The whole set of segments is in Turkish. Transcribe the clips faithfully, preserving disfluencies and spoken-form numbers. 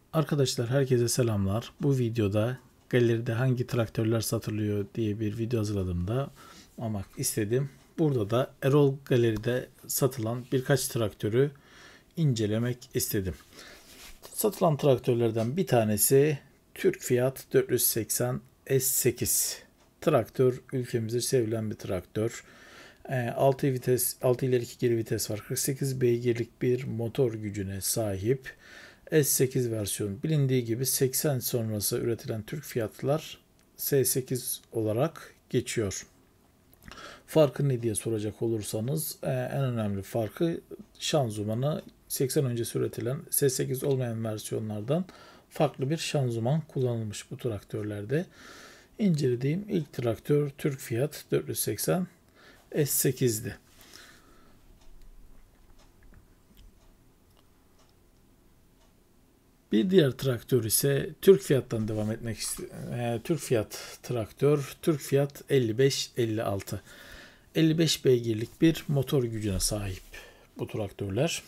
Arkadaşlar herkese selamlar. Bu videoda galeride hangi traktörler satılıyor diye bir video hazırladığımda almak istedim. Burada da Erol Galeri'de satılan birkaç traktörü incelemek istedim. Satılan traktörlerden bir tanesi Türk Fiat dört yüz seksen S sekiz. Traktör ülkemizde sevilen bir traktör. altı vites, altı ileri iki geri vites var. kırk sekiz beygirlik bir motor gücüne sahip. S sekiz versiyon bilindiği gibi seksen sonrası üretilen Türk Fiatlar S sekiz olarak geçiyor. Farkı ne diye soracak olursanız en önemli farkı şanzımanı seksen öncesi üretilen S sekiz olmayan versiyonlardan farklı bir şanzıman kullanılmış bu traktörlerde. İncelediğim ilk traktör Türk Fiat dört yüz seksen S sekiz'di. Bir diğer traktör ise Türk Fiat'tan devam etmek istiyorum. E, Türk Fiat traktör, Türk Fiat elli beş elli altı. elli beş beygirlik bir motor gücüne sahip bu traktörler.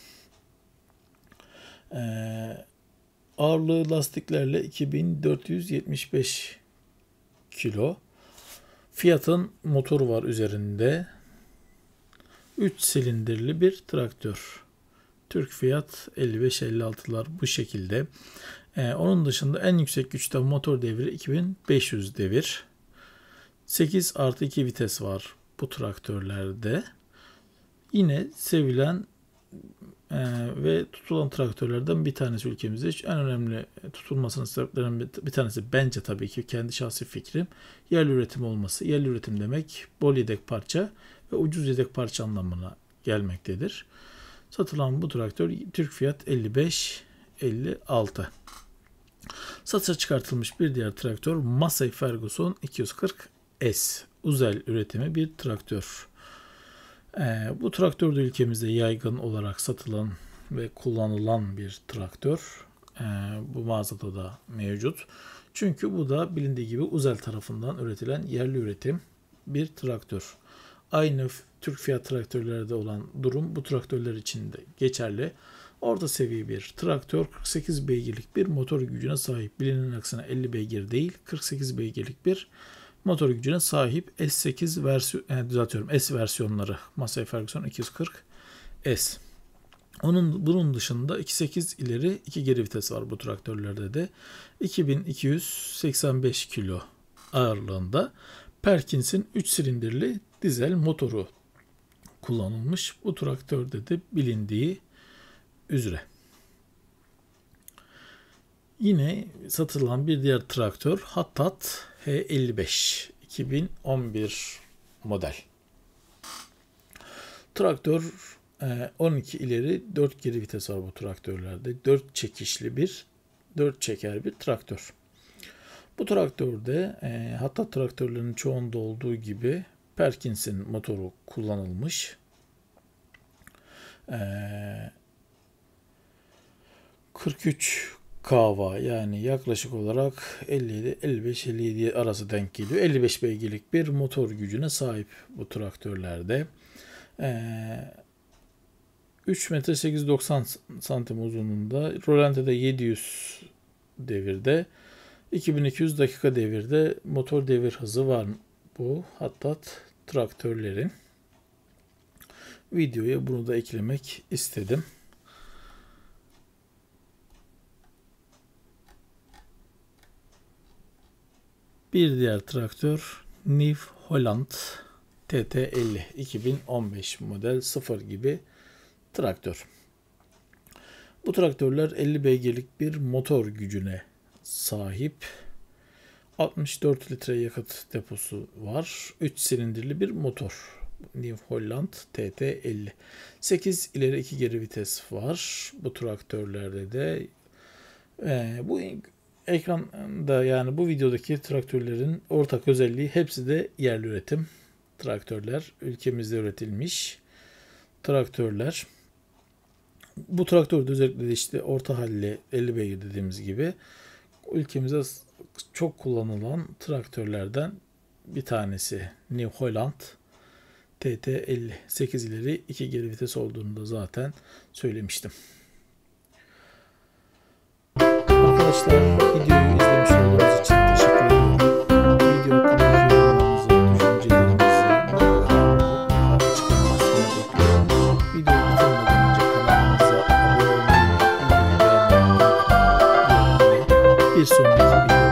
E, ağırlığı lastiklerle iki bin dört yüz yetmiş beş kilo. Fiat'ın motoru var üzerinde. üç silindirli bir traktör. Türk Fiat elli beş elli altı'lar bu şekilde. Ee, onun dışında en yüksek güçte motor devri iki bin beş yüz devir. sekiz artı iki vites var bu traktörlerde. Yine sevilen e, ve tutulan traktörlerden bir tanesi ülkemizde. En önemli tutulmasının sebeplerinden bir tanesi bence tabii ki kendi şahsi fikrim yerli üretim olması. Yerli üretim demek bol yedek parça ve ucuz yedek parça anlamına gelmektedir. Satılan bu traktör Türk Fiat elli beş elli altı. Satışa çıkartılmış bir diğer traktör Massey Ferguson iki yüz kırk S. Uzel üretimi bir traktör. Ee, bu traktör de ülkemizde yaygın olarak satılan ve kullanılan bir traktör. Ee, bu mağazada da mevcut. Çünkü bu da bilindiği gibi Uzel tarafından üretilen yerli üretim bir traktör. Aynı Türk Fiat traktörlerde olan durum bu traktörler için de geçerli. Orta seviye bir traktör, kırk sekiz beygirlik bir motor gücüne sahip. Bilinenin aksine elli beygir değil, kırk sekiz beygirlik bir motor gücüne sahip. S sekiz versiyon, yani düzeltiyorum, S versiyonları Massey Ferguson iki yüz kırk S. Onun bunun dışında iki sekiz ileri iki geri vites var bu traktörlerde de. iki bin iki yüz seksen beş kilo ağırlığında Perkins'in üç silindirli dizel motoru kullanılmış. Bu traktörde de bilindiği üzere. Yine satılan bir diğer traktör Hattat H elli beş iki bin on bir model. Traktör on iki ileri dört geri vites var bu traktörlerde. dört çekişli bir dört çeker bir traktör. Bu traktörde e, Hattat traktörlerinin çoğunda olduğu gibi Perkins'in motoru kullanılmış. E, kırk üç kava yani yaklaşık olarak elli yedi elli beş elli yedi arası denk geliyor. elli beş beygirlik bir motor gücüne sahip bu traktörlerde. E, üç metre sekiz yüz doksan santim uzunluğunda, rolantede yedi yüz devirde, iki bin iki yüz dakika devirde motor devir hızı var bu Hattat traktörlerin. Videoya bunu da eklemek istedim. Bir diğer traktör New Holland T T elli iki bin on beş model sıfır gibi traktör. Bu traktörler elli beygirlik bir motor gücüne sahip. altmış dört litre yakıt deposu var. üç silindirli bir motor. New Holland T T elli. sekiz ileri iki geri vites var. Bu traktörlerde de e, bu ekranda yani bu videodaki traktörlerin ortak özelliği hepsi de yerli üretim traktörler. Ülkemizde üretilmiş traktörler. Bu traktörde özellikle de işte orta halli elli beygir dediğimiz gibi ülkemizde çok kullanılan traktörlerden bir tanesi New Holland T T elli. sekiz ileri iki geri vites olduğunu da zaten söylemiştim. Arkadaşlar, videoyu izlemiş olduğunuz için teşekkür ediyorum. Video hakkındaki yorumlarınızı, düşüncelerinizi mutlaka açıklama kısmına bekliyorum. Videoyu bitirmeden önce kanalımıza abone olmayı, videoyu beğenmeyi unutmayın. Bir sonraki video